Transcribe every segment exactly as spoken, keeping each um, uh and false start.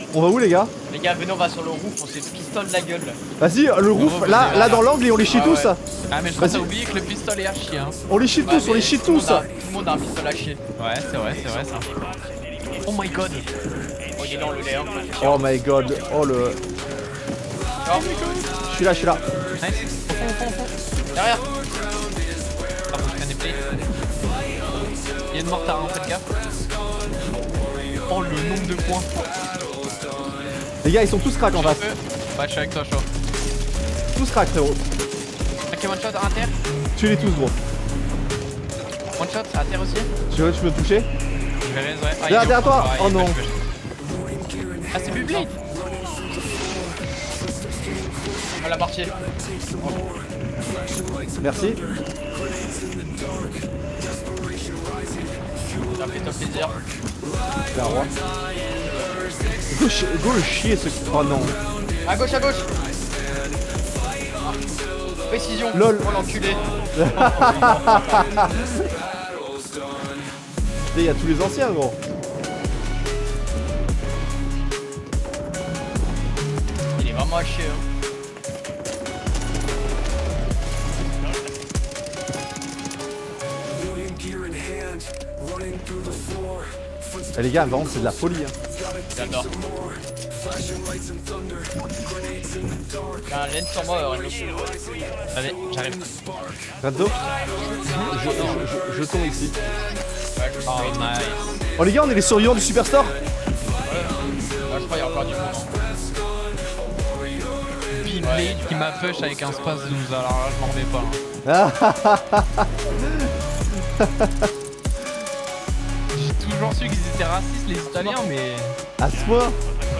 On va où les gars? Les gars, venez, on va sur le roof, on se pistole la gueule. Vas-y, le roof, là, là dans l'angle et on les chie ah, tous. Ouais. Ah, mais je crois que t'as oublié que le pistolet est à chier. Hein. On les chie Bah, tous, on les chie tout tous. A, tout le monde a un pistolet à chier. Ouais, c'est vrai, c'est vrai ça. Oh my god. Oh, il est dans le lait. Hein. Oh my god, oh le. Je suis là, je suis là. Nice. Derrière. Ah, faut que je prenne des plays. Il y a une mortare, hein, faites gaffe. Oh, le nombre de points. Les gars, ils sont tous crack en face. Ouais, je suis avec toi, chaud. Tous crack, frérot. Ok, one shot à terre. Tuez-les tous, gros. One shot à terre aussi. Tu veux, tu peux me toucher? Je vais raise, ouais. Ah, Derrière, il est derrière au toi. fond, ouais, Oh il est non. push, push. Ah, c'est public. À la partie. Merci. Ça fait top plaisir. C'est un roi. Go, chi go le chier ce. Oh non. À gauche, à gauche. Précision. Lol. Oh l'enculé. Il y a tous les anciens, gros. Il est vraiment à chier. Hein. Eh, les gars, par contre, c'est de la folie. Hein. J'adore. Il y a un lens sur moi, Renzo. Allez, j'arrive. Renzo, je, je, je, je tombe ici. Ouais, je Oh, crois. nice. Oh, les gars, on est les survivants du Superstore. Ouais, je crois qu'il y a encore du monde. Big Blade qui m'a push avec un space douze, alors là, je m'en remets pas. Hein. J'ai toujours su qu'ils étaient racistes, les Italiens, mais. À ce point.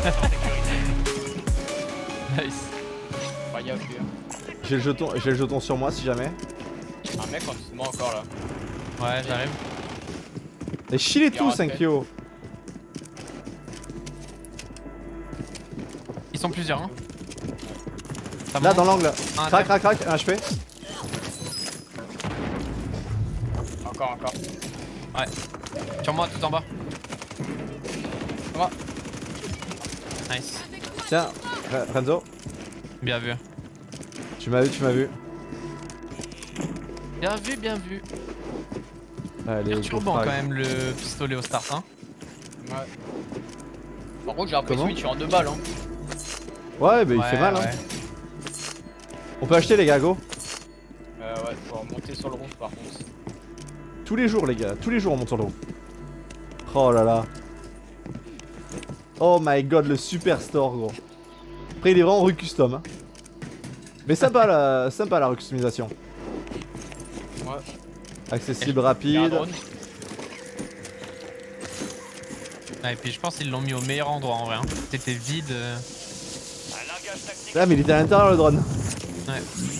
Nice. Pas gaffe, lui. Hein. J'ai le jeton, j'ai le jeton sur moi si jamais. Un mec en dessous de moi encore là. Ouais, j'arrive. Et chillez tous, cinq yo. Ils sont plusieurs, hein. Ça Là monte. dans l'angle. Un Crac, crac, crac, un H P. Encore, encore. Ouais. Sur moi, tout en bas. Sur moi. Nice. Tiens, Renzo, Bien vu. tu m'as vu, tu m'as vu. Bien vu, bien vu. Allez, Perturbant go quand frag. même le pistolet au start, hein. Ouais. Par contre, j'ai l'impression Comment qu'il tue en deux balles. Hein. Ouais, bah il Ouais, fait mal. ouais. Hein. On peut acheter les gars, go. Euh, ouais, faut remonter sur le roof par contre. Tous les jours, les gars, tous les jours on monte sur le roof. Oh là là. Oh my god, le Superstore, gros. Après, il est vraiment rue custom. Hein. Mais sympa la, sympa la recustomisation. Ouais. Accessible, Il y a un rapide. drone. Ah, et puis je pense qu'ils l'ont mis au meilleur endroit en vrai. Hein. C'était vide. Euh... Ah, mais il était à l'intérieur le drone. Ouais.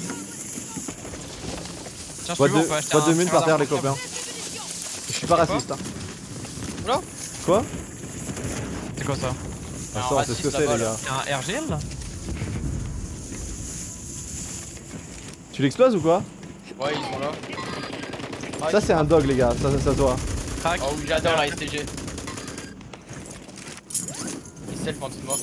Tiens, si Boîte tu veux, de, on peut acheter boîte de un mine par terre, les copains. Je suis pas raciste. Hein. Oula. Quoi? C'est quoi ça? Un Attends, c'est ce que raciste c'est, là-bas, les là. gars. C'est un R G L là? Tu l'exploses ou quoi? Ouais, ils sont là. Ah, Ça, c'est un dog, les gars. Ça, ça, ça, toi. Crac. Oh oui, j'adore la S T G. Il self en dessous de moi.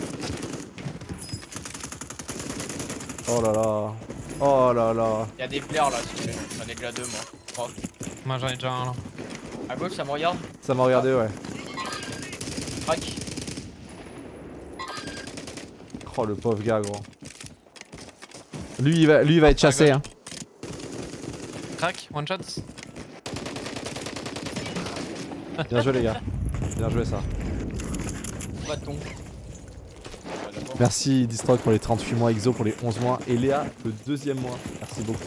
Oh là là. Oh là là. Il y a des flares là si tu veux. J'en ai déjà deux moi. Trois. Moi j'en ai déjà un là. À gauche, ça me regarde. Ça m'a regardé, ouais. Crac. Oh, le pauvre gars, gros. Lui, il va, lui, il va être chassé, hein. Crac, one shot. Bien joué, les gars. Bien joué, ça. Bâton. Merci, Distrock, pour les trente-huit mois, Exo pour les onze mois, et Léa, le deuxième mois. Merci beaucoup.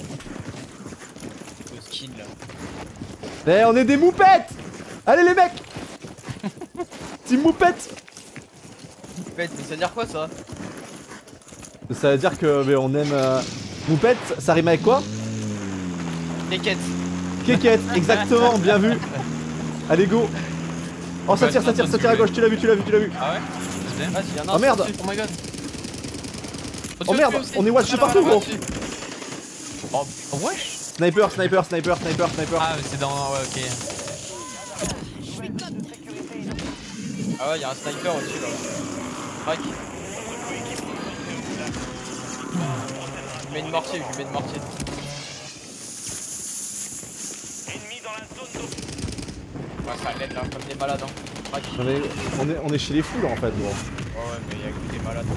Le skin là. Eh, on est des moupettes! Allez, les mecs! Team moupette! Mais ça veut dire quoi ça? Ça veut dire que mais on aime. Euh... Moupette, ça rime avec quoi? Les quêtes. Kékette, exactement, bien vu. Allez, go! Oh, ça tire, ça tire, ça tire à gauche, tu l'as vu, tu l'as vu, tu l'as vu. Ah ouais? C'est bien. Ah, s'il y en a un Oh merde! au-dessus. Oh my god. Oh merde, on est watché partout, gros! Oh, oh wesh. Sniper, sniper, sniper, sniper, sniper. Ah mais c'est dans... Ouais ok. Ah ouais, y'a un sniper au-dessus là. Crac. Je mets une mortier, je mets une mortier. Ouais, ça l'aide là, comme des malades. Hein. Crac. On est, on, est, on est chez les fous là en fait, gros. Ouais, ouais, mais y'a que des malades.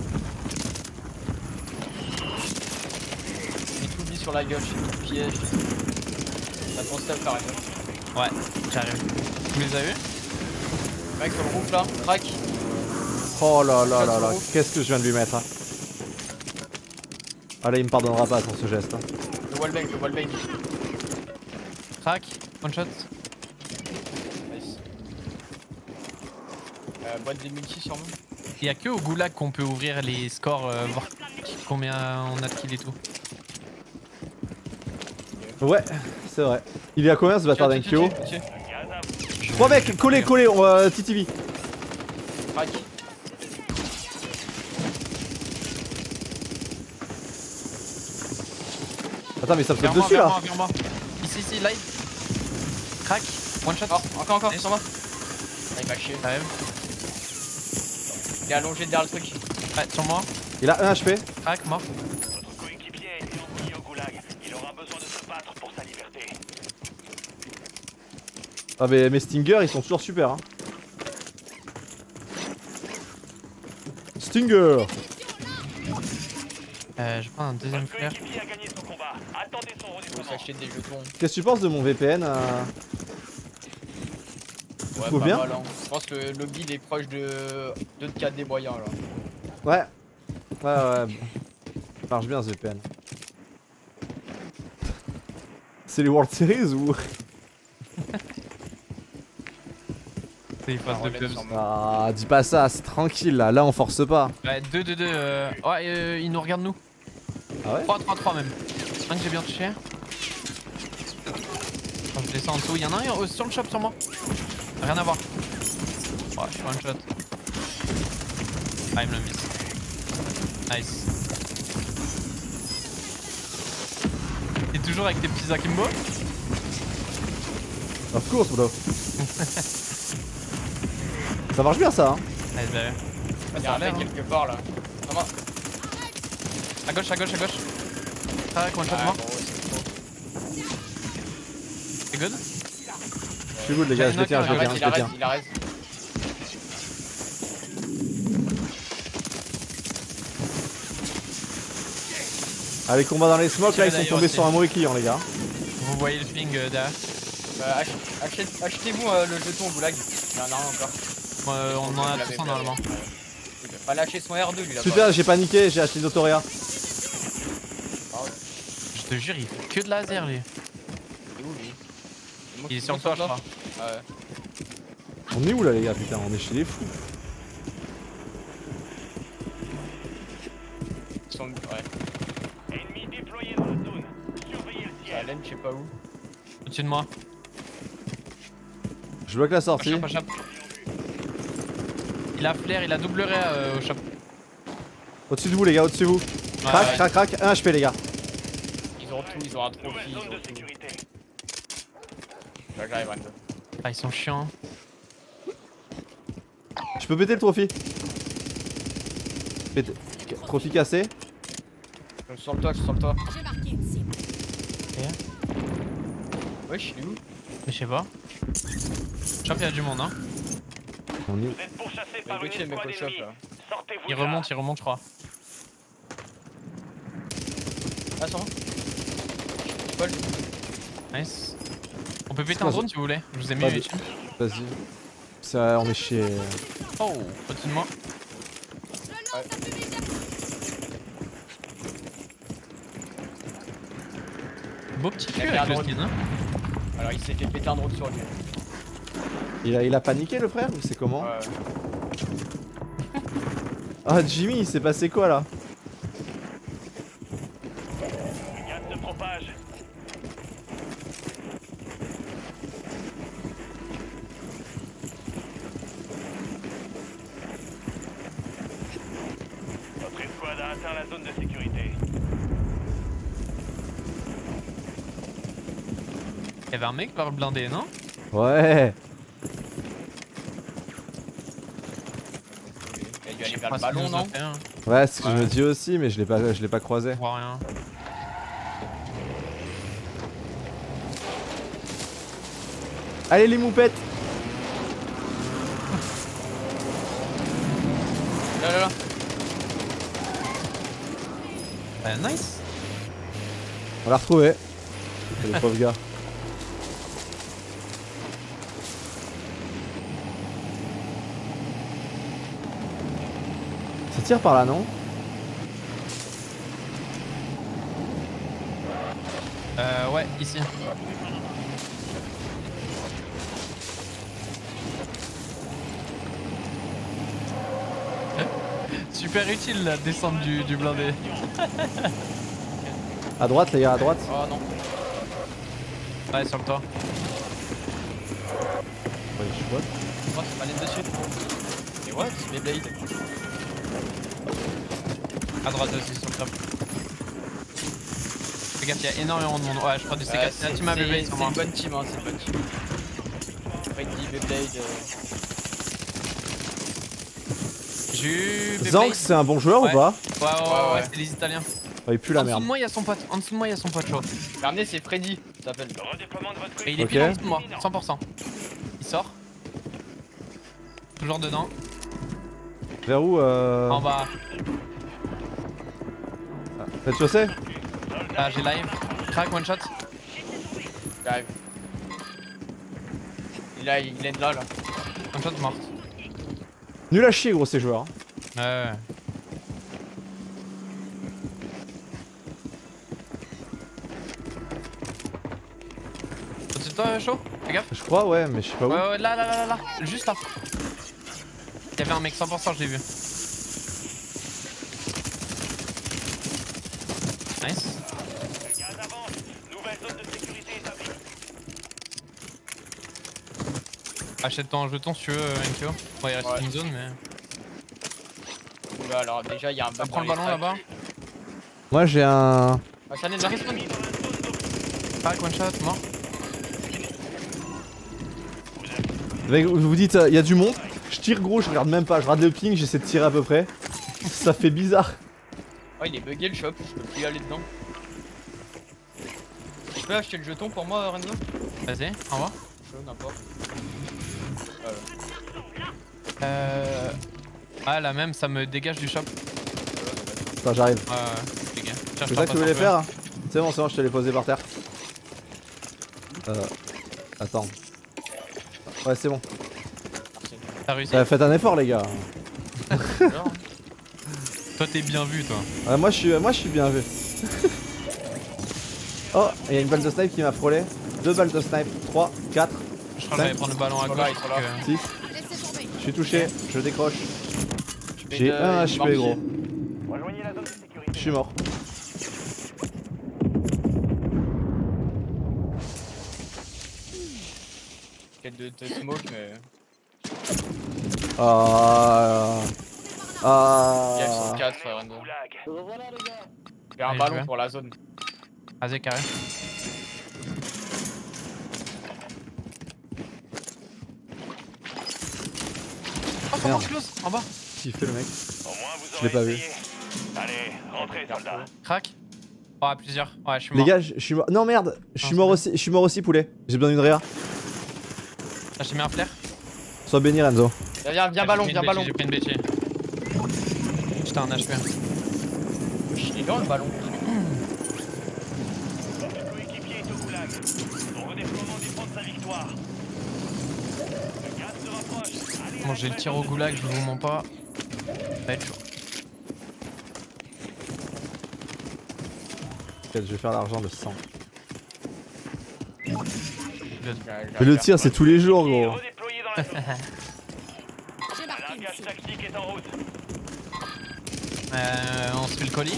J'ai tout mis sur la gueule, j'ai tout piège. T'as ton step là, Raymond. Ouais, j'arrive. Tu les as eu? Mec, sur le roof là, crac. Oh là là là là, qu'est-ce que je viens de lui mettre hein. Ah là il me pardonnera pas sur ce geste hein. Le wallbang, le wallbang. Crac, one shot. Nice. Euh, boîte des multi sûrement. Il y a que au goulag qu'on peut ouvrir les scores, euh, voir combien on a de kills et tout. Ouais, c'est vrai. Il est à combien ce bâtard d'un Kyo? Tiens, trois mecs, collez, collez, on va T T V. crac. Attends mais ça me saute Vers moi, dessus vers là. moi, vers moi. Ici, ici, live. Crac, one shot. Oh, encore, encore, Nice. sur moi. Ah, il m'a chier. Quand même. Il est allongé derrière le truc. Ouais, sur moi. Il a un H P. Crac, mort. Notre coéquipier a été envoyé au goulag. Il aura besoin de se battre pour sa liberté. Ah mais mes Stingers ils sont toujours super hein. Stinger. Euh, je prends un deuxième Votre flare. coéquipier a gagné son combat. Attendez son Il faut redéploiement. s'acheter des jetons. Qu'est-ce que tu penses de mon V P N euh... Tu Ouais, trouves pas bien mal, hein. Je pense que le lobby il est proche de deux K des moyens là. Ouais. Ouais ouais. Ça marche bien ce V P N. C'est les World Series ou... C'est une phase Ah, de relève clubs. sur moi. Ah dis pas ça, c'est tranquille là, là on force pas. Ouais, deux deux deux. Euh... Ouais, euh, ils nous regardent nous. Ah ouais? trois trois trois même. Un que j'ai bien touché. Quand je descends en dessous, il y en a un euh, sur le shop sur moi. Rien à voir. Ouais, je suis one shot. Ah, il me l'a mis. Nice. T'es toujours avec tes petits akimbo? Of course bro. Ça marche bien ça hein. Allez, bah, Il y a un mec l'air, hein. quelque part là. Comment? À gauche, à gauche, à gauche. Ah, one shot Ouais, mort. bon, ouais, c'est trop. C'est good? Je suis good les gars, je les tiens, je Il les tiens, arrête, je il les arrête, tiens. il arrête. Allez combat dans les smokes là, ils sont D'ailleurs tombés aussi. sur un mauvais client les gars. Vous voyez le ping euh, derrière? Bah, ach- achète- Achetez-vous euh, le jeton au goulag. Il y en a un encore. Euh, on en Vous a l'avez tous un fait. normalement. Il va pas lâcher son R deux lui là-bas. Super, j'ai paniqué, j'ai acheté une Autoria. Ah ouais. Je te jure, il fait que de laser lui. C'est où lui? C'est moi Il est qui sur monte toi, en je bas. crois. Ouais. On est où là les gars putain, on est chez les fous. Ils sont... Ouais. Ennemi déployé dans la zone. Surveillez le À ciel. laine, je sais pas où. Au-dessus de moi. Je bloque la Au sortie. shop, au shop. Il a flair, il a double ray euh, au shop. Au-dessus de vous les gars, au-dessus de vous. Crac, ouais. crac, crac, un H P les gars. Ils ont tout, ils ont un trophy, Nouvelle ils zone ont de tout. sécurité. Là, j'arrive, Rando. Ah, ils sont chiants. Je peux péter le trophy. Péter. Trophy cassé. Je suis sur le toit, je suis sur le toit. J'ai marqué une cible. Wesh, il est où? Mais je sais pas. Shop, il y a du monde, hein. On est où? Vous êtes pourchassé Bah, par une Gauthier, mec, escouade au shop ennemie. là. Sortez-vous Il de là. remonte, il remonte, je crois. Ah, sur moi. Paul. Nice. On peut péter quoi, un ça? drone si vous voulez. Je vous ai mis Vas-y. dessus. Vas-y. Ça, on est chez. Oh, au-dessus de moi. Je lance un fumigène. Beau petit Il a cul fait avec un le drone. skin, hein. Alors, il s'est fait péter un drone sur lui. Il a, il a paniqué le frère ou c'est comment? Ouais. Ah Jimmy, il s'est passé quoi là? Le gaz se propage. Notre escouade a atteint la zone de sécurité. Il y avait un mec par le blindé, non? Ouais. sais vers pas le ce qu'il ballon, nous a non? fait, hein. Ouais, c'est ce que je Ouais. me dis aussi, mais je l'ai pas, je l'ai pas croisé. Je vois rien. Allez les moupettes. Là, là, là. Euh, nice. On l'a retrouvé. Le pauvre gars. Ça tire par là, non? Euh, ouais, ici. Super utile la descente du, du blindé. À droite, les gars, à droite. Oh non. Ouais, sur le toit. Ouais, je vois. Oh, c'est malade dessus. Mais what? C'est Beyblade. À droite aussi, sur le top. Fais gaffe, il y a énormément de monde. Ouais, je crois du C quatre. Euh, C'est la c'est team à Beyblade sur c'est moi. une bonne team, hein, c'est une bonne team. Freddy, Beyblade. Euh... J'ai eu Beyblade. Zanx, c'est un bon joueur Ouais. ou pas? Ouais, ouais, ouais, Ouais, ouais, ouais. c'est les Italiens. Oh, il pue En la dessous merde. de moi, il y a son pote. En dessous de moi, il y a son pote chaud. Dernier, c'est Freddy, ça s'appelle. Le redéploiement de votre Et il est Ok. pile en dessous de moi, cent pour cent. Il sort. Toujours dedans. Vers où euh... En bas. Rez-de-chaussée? Là, j'ai live. Crack, one shot. J'arrive. Il est, il est là, là. One shot morte. Nul à chier, gros, ces joueurs. Ouais, ouais. Au-dessus de toi, chaud? Fais gaffe. Je crois, ouais, mais je sais pas où. Ouais, ouais, là, là, là, là, là. Juste là. Il y avait un mec cent pour cent, je l'ai vu. Nice. gaz avance. Nouvelle zone de sécurité établie. Achète-toi un jeton si tu veux, Enkyo. Ouais, il reste Ouais. une zone, mais. Oula, alors déjà, il y a un Ça bug prend dans le les ballon tracks. là-bas. Moi, j'ai un. Ah, ça n'est de la respawn. Crack, one shot, mort. Mec, vous vous dites, il y a du monde. Je tire, gros, je regarde même pas. Je regarde le ping, j'essaie de tirer à peu près. Ça fait bizarre. Oh, il est bugué le shop, je peux plus y aller dedans. Tu peux acheter le jeton pour moi, Renzo? Vas-y, au revoir. Chaud, n'importe. Euh. Ah, la même, ça me dégage du shop. Attends, j'arrive. Ouais, ouais, les gars. Tiens, C'est je ça t'en que tu passe voulais un peu. faire? C'est bon, c'est bon, je te l'ai posé par terre. Euh. Attends. Ouais, c'est bon. T'as réussi. Euh, faites un effort, les gars. Alors, Toi, t'es bien vu, toi. Ouais, moi, je suis, moi, je suis bien vu. Oh, il y a une balle de snipe qui m'a frôlé. Deux balles de snipe. trois, quatre, Je crois que j'allais prendre le ballon à Ils sont gauche. là, ils sont là. donc, euh, six. Laissez tomber. Je suis touché, je décroche. mets J'ai de- un une H P, mortier. gros. Rejoignez la zone de sécurité. Je suis mort. Quel de, de smoke, mais. Ah. Il y a Ah. soixante-quatre, Renzo. Goulag. Il y a un Allez, je ballon vais. pour la zone. Vas-y, carré. Oh, ça Merde. marche close, en bas. Qui fait le mec? Au moins, vous Je l'ai aurez pas vu. essayé. Allez, rentrez, soldats. Crac. Ouais, plusieurs. Ouais, je suis mort. Les gars, je je suis mort. Non, merde. Je suis Non, mort c'est aussi. Je suis mort aussi, poulet. J'ai besoin d'une réa. Ah, j'ai mis un flair. Sois béni, Renzo. Viens, viens, viens, Ah, ballon, j'ai pris viens, une ballon. bêtise, J'ai pris une bêtise. J'étais un H P. Il est dans le ballon. Votre coéquipier est au goulag. Son redéploiement dépend de sa victoire. Le gaz se rapproche. Allez, Bon, j'ai le tir au goulag, je vous mens pas. Ça va être chaud. Je vais faire l'argent de sang. J'ai- Mais le tir, c'est tous les jours, gros. redéployé dans la zone. J'ai Un marqué une largage cible. tactique est en route. Euh, on se fait le colis.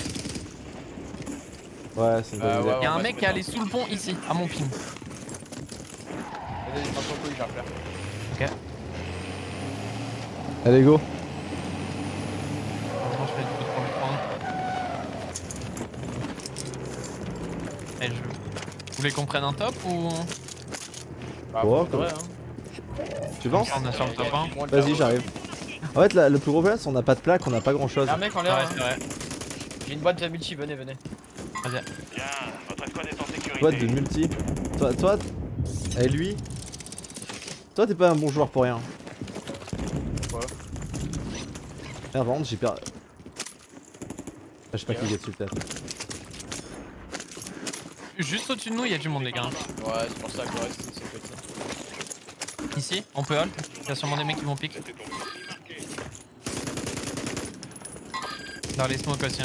Ouais, c'est une bonne Euh, idée. ouais, Il y a on un va mec se qui est mettre allé sous le pont ici, à mon ping. Vas-y, prends ton couille, j'ai un flair. Ok. Allez, go. Heureusement, je fais du coup pour le prendre. Et je... Vous voulez qu'on prenne un top ou... Bah, Ouais, faudrait, hein. Tu penses? On a sur le top un. Moins de Vas-y, ballons. j'arrive. En fait, la- le plus gros problème, c'est qu'on n'a pas de plaque, on n'a pas grand chose. Y'a un mec en Ouais, l'air. c'est vrai. J'ai une boîte de multi, venez, venez. Vas-y. Bien, votre squad est en sécurité. Boîte de multi. Toi, toi, et lui. Toi, t'es pas un bon joueur pour rien. Quoi? Merde, par contre, j'ai perdu. Je sais pas qui est dessus, peut-être. Juste au-dessus de nous, il y a du monde, les gars. Ouais, c'est pour ça que je reste de ce côté. Ici, on peut hold. Il y a sûrement des mecs qui vont pique. Dans les smokes aussi, hein.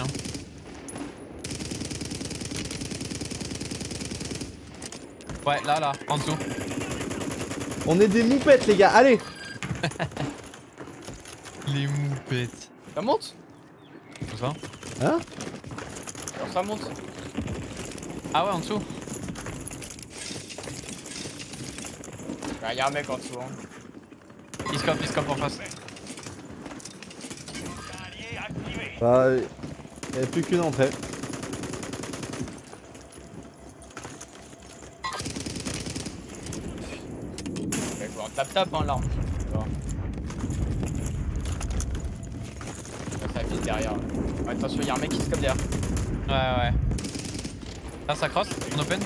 Ouais, là, là, en dessous. On est des moupettes, les gars, allez! Les moupettes. Ça monte? Tout ça? Hein? Alors ça monte. Ah ouais, en dessous. Bah, y'a un mec en dessous. Hein. Il scope, il scope en face. Allié activé. Bah, y'avait plus qu'une entrée. Ouais, faut un tap-tap, hein, l'arme. Tu vois. Là, ça vise derrière. Ouais, attention, y'a un mec qui scope derrière. Ouais, ouais. Là, ça cross, on open.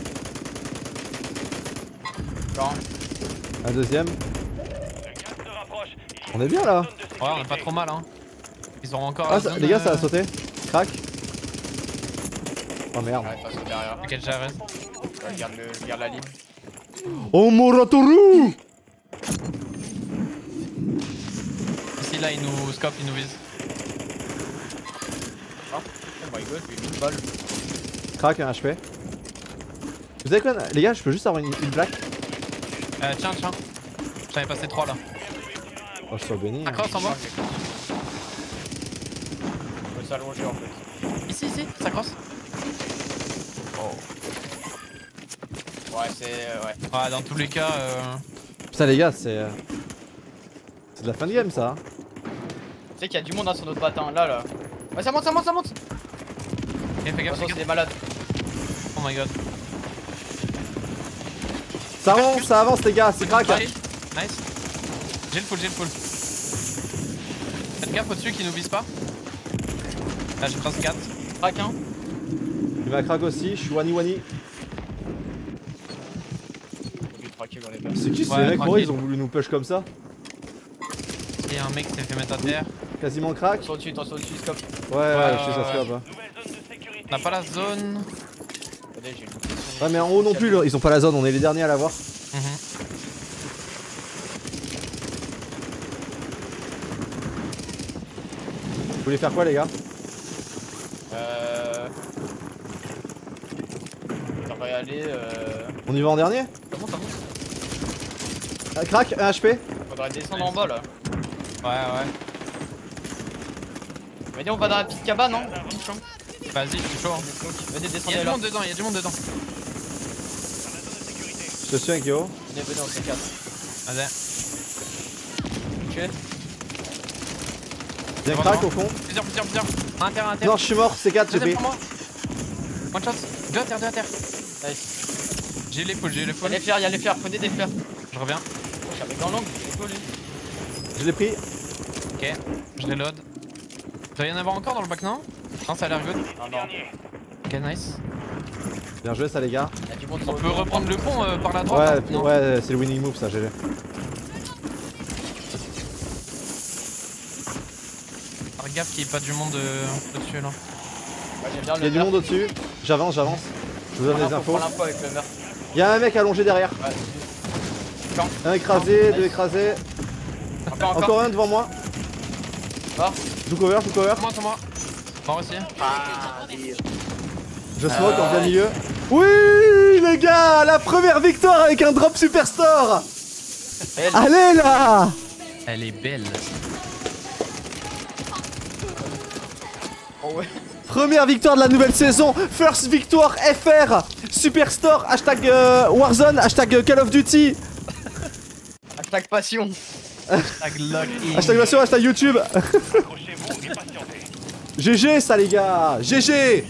Quand? Un deuxième. Le gaz se rapproche. Il On est bien là. zone de Ouais, on est pas sécurité. trop mal, hein. Ils auront encore. Ah, la ça- zone, les gars, ça a euh, sauté. Crac. Oh merde. Ouais, attention derrière. T'inquiète, j'arrête. Ouais, garde, le, garde la ligne. Oh Moratoru! Ici, là, il nous scope, il nous vise. Oh my god, j'ai une balle. Crac, un H P. Vous savez quoi, les gars, je peux juste avoir une, une plaque? Euh, tiens, tiens. J'en ai passé trois là. Oh, je suis béni. Ça cross en bas. On peut s'allonger en fait. Ici, ici, ça cross. Ouais, c'est. Euh, ouais. Ouais, dans tous les cas. Euh... Putain, les gars, c'est. euh, C'est de la fin de game ça. Tu sais qu'il y a du monde hein, sur notre bâtin, là, là. Ouais, ça monte, ça monte, ça monte. Ok, fais gaffe, Attention, fais c'est gaffe. des malades. Oh my god. Ça avance, ça avance, les gars, c'est crack. Allez, nice. J'ai le full, j'ai le full. Faites gaffe au-dessus qui nous vise pas. Là, j'ai cross quatre. Crac, hein. Il m'a crack aussi, je suis wani wani. Faut lui traquer dans les balles. C'est qui ces Ouais, mecs? Pourquoi tranquille. ils ont voulu nous push comme ça? Il y a un mec qui s'est fait mettre à terre. Quasiment crack. Attention au-dessus, attention au-dessus, scope. Ouais, ouais, Ouais, je sais, ça se ouais. fait pas. Nouvelle zone de sécurité. On n'a pas la zone. Attendez, j'ai une question. Ouais, mais en haut non plus, là, ils ont pas la zone, on est les derniers à l'avoir. Mhm. Vous voulez faire quoi, les gars? Euh. Ça va y aller. Euh. On y va en dernier? Ça monte, ça monte. Ah, crack, un H P. Faudrait descendre en bas là. Ouais, ouais. Venez, on va dans la petite cabane, non? Vas-y, je suis chaud. Hein. Venez, Il y a descendez du là. monde dedans, il y a du monde dedans. Je te suis avec Yo. Venez, venez, on se casse. Vas-y. Ok. Bien Devant, crack devant. au fond. Plusieurs, plusieurs, plusieurs. Un terre, un terre. Non, je suis mort, c'est quatre, j'ai Deuxième pris. pour moi. One shot. Deux à terre, deux à terre. Nice. J'ai les foules, j'ai les Y'a foules. les fleurs, y'a les fleurs, prenez des fleurs. Je reviens. Je suis avec dans l'angle, il est beau lui. Je l'ai pris. Ok, je reload. Il doit y en avoir encore dans le bac, non? Non, ça a l'air good. Non, non. Ok, nice. Bien joué, ça, les gars. Y'a du monde On sur peut le pont. reprendre le pont euh, par la droite. Ouais, hein, non ouais, c'est le winning move, ça, G G. Faire gaffe qu'il n'y ait pas du monde euh, au-dessus là. Ouais, j'aime bien Il y a le du meurtre. monde au-dessus. J'avance, j'avance. Je vous donne Prends les l'info, infos. prends l'info avec le meurtre. Il y a un mec allongé derrière. Ouais. Quand? Un écrasé, Nice. deux écrasés. Encore, encore. Encore un devant moi. Va. Je cover, je cover. C'est moi, c'est moi. Mort aussi. Je smoke Euh, en plein ouais. milieu. Oui, les gars, la première victoire avec un drop superstore. Elle. Allez là. Elle est belle. Oh ouais. Première victoire de la nouvelle saison. First victoire F R. Superstore. Hashtag euh, Warzone. Hashtag euh, Call of Duty. Hashtag passion. Hashtag lock-in. Hashtag version, hashtag YouTube. Accrochez-vous et patientez. G G ça les gars. G G.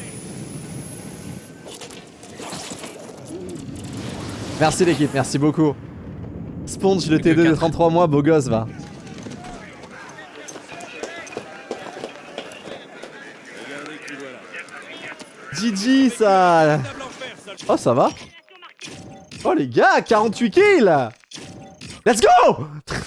Merci l'équipe, merci beaucoup. Sponge le T deux de trente-trois mois, beau gosse va. G G ça. Oh ça va. Oh les gars, quarante-huit kills. Let's go.